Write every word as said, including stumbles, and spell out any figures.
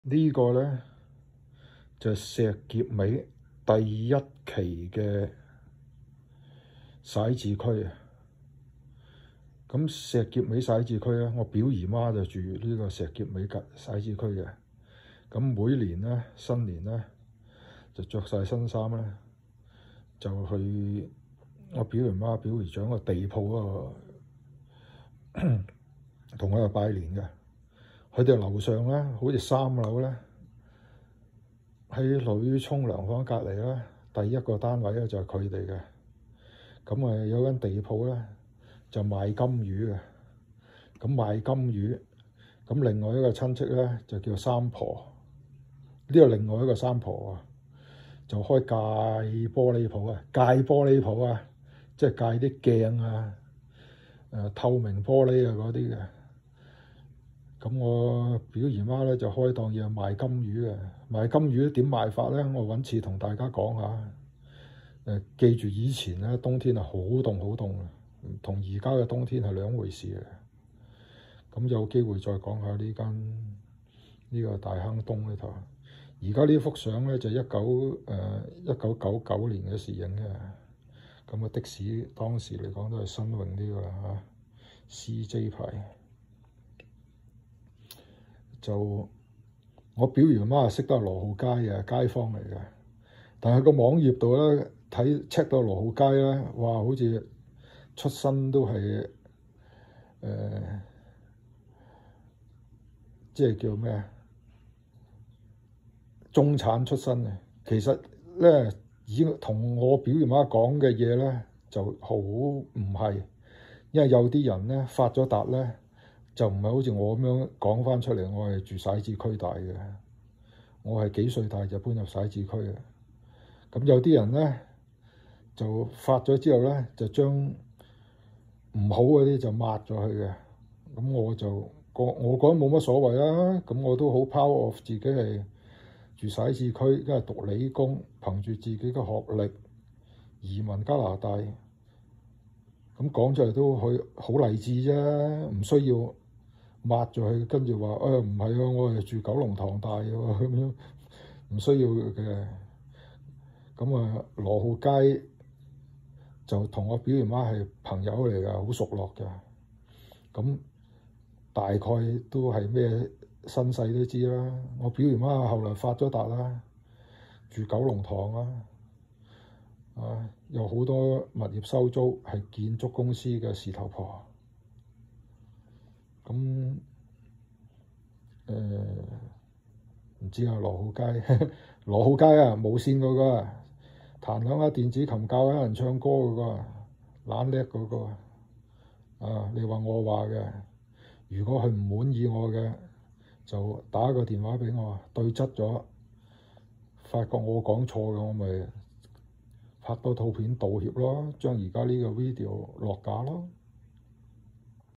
呢個咧就係石硤尾第一期嘅徙置區啊！咁石硤尾徙置區咧，我表姨媽就住呢個石硤尾嘅徙置區嘅。咁每年咧新年咧就着晒新衫咧，就去我表姨媽、表姨丈個地鋪嗰度同佢哋拜年嘅。佢哋樓上咧，好似三樓咧，喺女沖涼房隔離咧，第一個單位咧就係佢哋嘅。咁啊有間地鋪咧就賣金魚嘅，咁賣金魚。咁另外一個親戚咧就叫三婆，呢個另外一個三婆啊，就開戒玻璃鋪啊，戒玻璃鋪啊，即係戒啲鏡啊、誒透明玻璃啊嗰啲嘅。咁我表姨媽咧就開檔嘢賣金魚嘅，賣金魚點賣法咧？我揾次同大家講下。誒記住以前咧冬天係好凍好凍嘅，同而家嘅冬天係兩回事嘅。咁有機會再講下呢間呢個大坑東呢頭。而家呢幅相咧就一九誒一九九九年嘅時影嘅。咁啊的士當時嚟講都係新穎啲㗎啦嚇 ，C J 牌。就我表姨媽識得羅浩街嘅街坊嚟嘅，但係個網頁度咧睇 check 到羅浩街咧，哇！好似出身都係誒、呃，即係叫咩啊？中產出身嘅。其實咧，以同我表姨媽講嘅嘢咧，就好唔係，因為有啲人咧發咗達咧。就唔係好似我咁樣講翻出嚟，我係住徙置區大嘅，我係幾歲大就搬入徙置區嘅。咁有啲人咧就發咗之後咧，就將唔好嗰啲就抹咗去嘅。咁我就覺我覺得冇乜所謂啦。咁我都好 proud of 自己係住徙置區，因為讀理工，憑住自己嘅學歷移民加拿大。咁講出嚟都可好勵志啫，唔需要抹咗佢，跟住話誒唔係啊，我係住九龍塘大喎，咁樣唔需要嘅。咁啊，羅浩街就同我表姨媽係朋友嚟㗎，好熟絡㗎。咁大概都係咩身世都知啦。我表姨媽後來發咗達啦，住九龍塘啦，啊有好多物業收租，係建築公司嘅事頭婆。咁誒唔知啊，羅浩街，羅浩街啊，無線嗰個啊，彈兩下電子琴教有人唱歌嗰個啊，懶叻嗰個啊，你話我話嘅，如果佢唔滿意我嘅，就打個電話俾我，對質咗，發覺我講錯嘅，我咪拍多套片道歉咯，將而家呢個 video 落架咯。